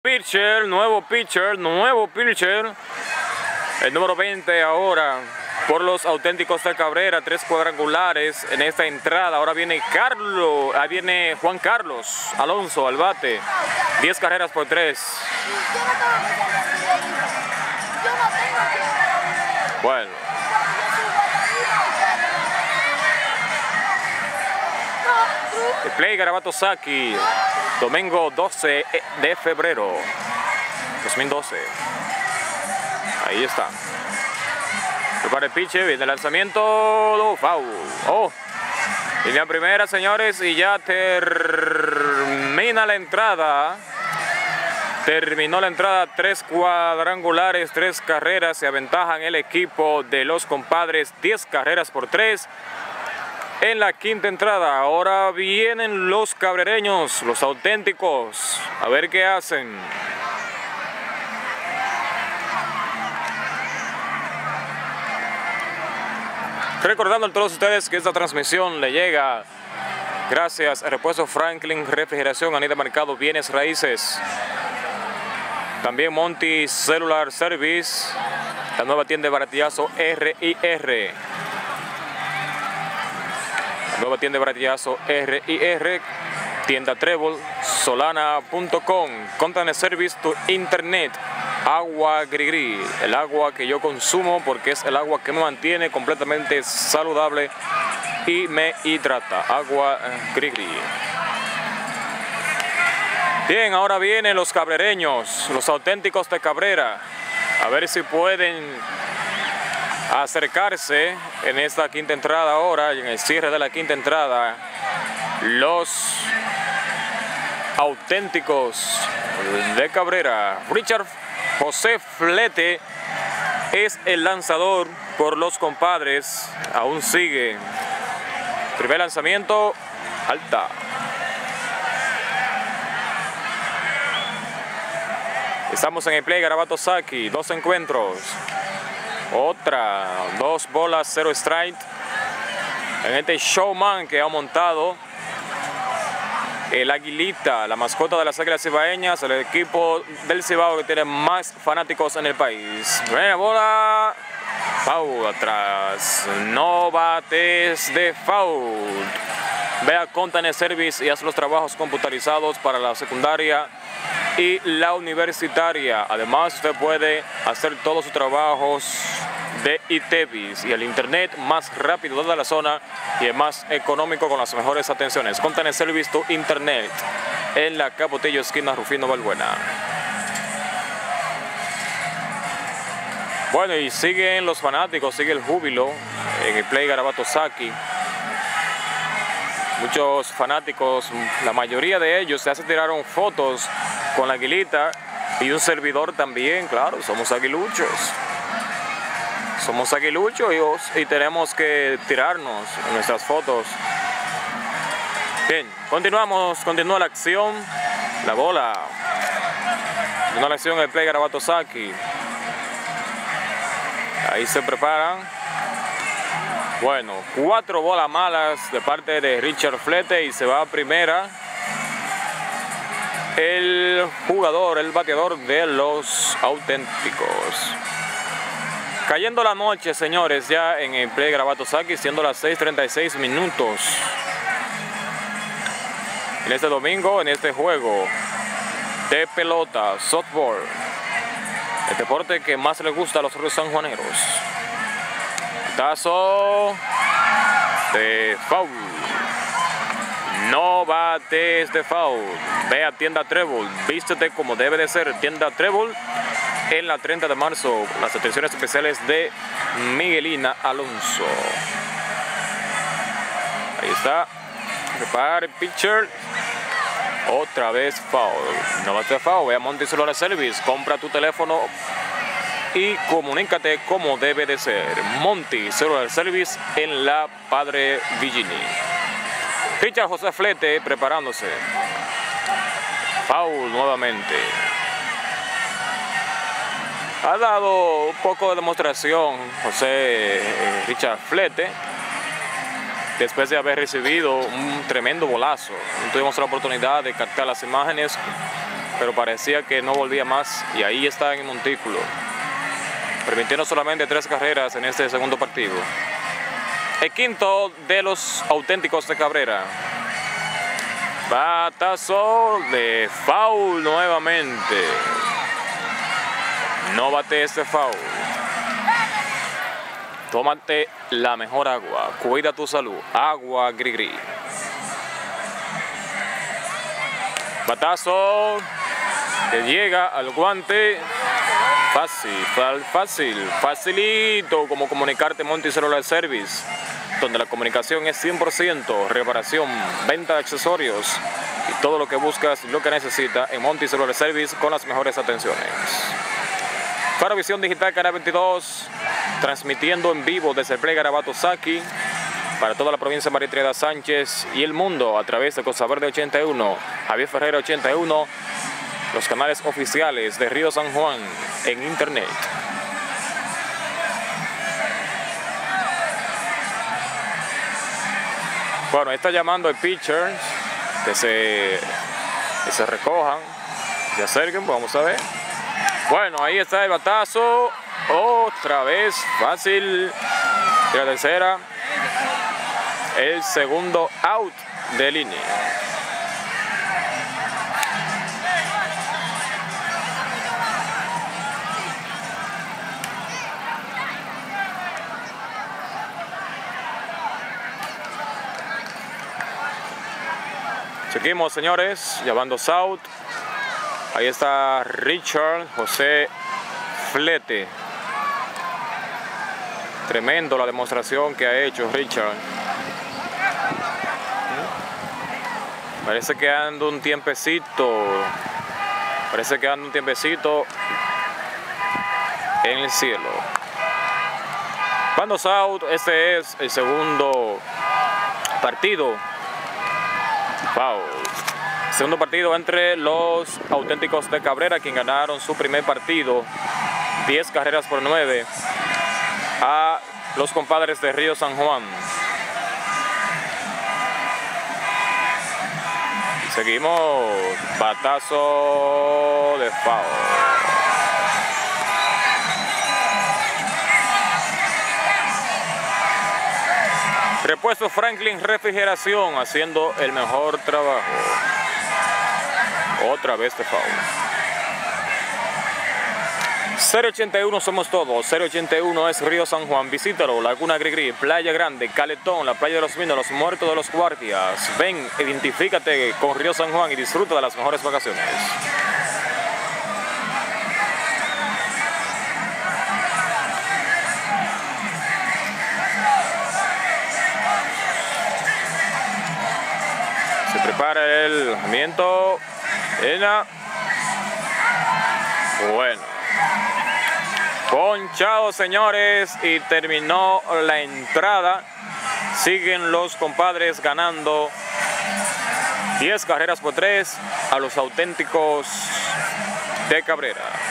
pitcher, nuevo pitcher. El número 20 ahora por los Auténticos de Cabrera, 3 cuadrangulares en esta entrada. Ahora viene Juan Carlos Alonso al bate, 10 carreras por 3. Bueno. El play Garabato Saki, domingo 12 de febrero 2012. Ahí está. Prepara el pitch, viene el lanzamiento, foul. Línea primera, señores, y ya termina la entrada. Terminó la entrada, 3 cuadrangulares, 3 carreras, se aventajan el equipo de los compadres, 10 carreras por 3. En la quinta entrada, ahora vienen los cabrereños, los auténticos, a ver qué hacen. Recordando a todos ustedes que esta transmisión le llega gracias a Repuesto Franklin, Refrigeración, Anida Mercado, Bienes Raíces. También Monty Cellular Service, la nueva tienda de baratillazo R&R. Nueva tienda de baratillazo R&R, tienda Trébol, solana.com, Container Service to Internet, agua Grigri, el agua que yo consumo porque es el agua que me mantiene completamente saludable y me hidrata, agua Grigri. Bien, ahora vienen los cabrereños, los Auténticos de Cabrera, a ver si pueden acercarse en esta quinta entrada ahora, y en el cierre de la quinta entrada, los Auténticos de Cabrera. Richard José Flete es el lanzador por los compadres, aún sigue. Primer lanzamiento, alta. Estamos en el play Garabato Saki, 2 encuentros. Otra, 2 bolas, 0 strike. En este showman que ha montado el Aguilita, la mascota de las Águilas Cibaeñas, el equipo del Cibao que tiene más fanáticos en el país. Buena bola, foul atrás, no bates de foul. Ve a Container Service y haz los trabajos computarizados para la secundaria y la universitaria. Además, usted puede hacer todos sus trabajos de ITEVIS y el internet más rápido de la zona y el más económico con las mejores atenciones. Container Service to Internet en la Capotillo, esquina Rufino Balbuena. Bueno, y siguen los fanáticos, sigue el júbilo en el play Garabato Saki. Muchos fanáticos, la mayoría de ellos ya se tiraron fotos con la Aguilita y un servidor también, claro, somos aguiluchos. Somos aguiluchos y tenemos que tirarnos en nuestras fotos. Bien, continúa la acción, la bola. Continúa la acción el play Garabato Saki. Ahí se preparan. Bueno, 4 bolas malas de parte de Richard Flete y se va a primera el jugador, el bateador de los Auténticos. Cayendo la noche, señores, ya en el play Garabato Saki, siendo las 6:36 minutos. En este domingo, en este juego de pelota, softball, el deporte que más les gusta a los sanjuaneros. Tazo de foul. No bates de foul. Ve a tienda Trébol. Vístete como debe de ser. Tienda Trébol en la 30 de marzo. Las atenciones especiales de Miguelina Alonso. Ahí está. Prepara el pitcher. Otra vez foul. No bates de foul. Ve a Monty Cellular Service. Compra tu teléfono y comunícate como debe de ser. Monty Cellular Service en la Padre Villini. Ficha José Flete preparándose. Foul nuevamente. Ha dado un poco de demostración Richard Flete después de haber recibido un tremendo bolazo. Tuvimos la oportunidad de captar las imágenes pero parecía que no volvía más y ahí está en el montículo, permitiendo solamente 3 carreras en este segundo partido. El quinto de los auténticos de Cabrera. Batazo de foul nuevamente. No bate este foul. Tómate la mejor agua. Cuida tu salud. Agua Gris-Gris. Batazo que llega al guante. Facilito como comunicarte Monty Cellular Service, donde la comunicación es 100%, reparación, venta de accesorios y todo lo que buscas y lo que necesitas en Monty Cellular Service con las mejores atenciones. Farovisión Digital Canal 22, transmitiendo en vivo desde el Play Garabato Saki para toda la provincia de María Trinidad Sánchez y el mundo a través de Costa Verde 81, Javier Ferreira 81, los canales oficiales de Río San Juan en internet. Bueno, está llamando el pitcher que se recojan, se acerquen, vamos a ver. Bueno, ahí está el batazo, otra vez, fácil, y la tercera, el segundo out de línea. Seguimos, señores, llamando South. Ahí está Richard José Flete. Tremendo la demostración que ha hecho Richard. Parece que anda un tiempecito. En el cielo. Cuando South, este es el segundo partido. Wow. Segundo partido entre los auténticos de Cabrera, quien ganaron su primer partido 10 carreras por 9 a los compadres de Río San Juan. Seguimos, batazo de foul. Repuesto Franklin Refrigeración haciendo el mejor trabajo. Otra vez de foul. 081 somos todos. 081 es Río San Juan. Visítalo, Laguna Gris-Gris, Playa Grande, Caletón, la Playa de los Minos, los Muertos de los Guardias. Ven, identifícate con Río San Juan y disfruta de las mejores vacaciones. Prepara el lanzamiento. Bueno, ponchado, señores, y terminó la entrada. Siguen los compadres ganando 10 carreras por 3 a los auténticos de Cabrera.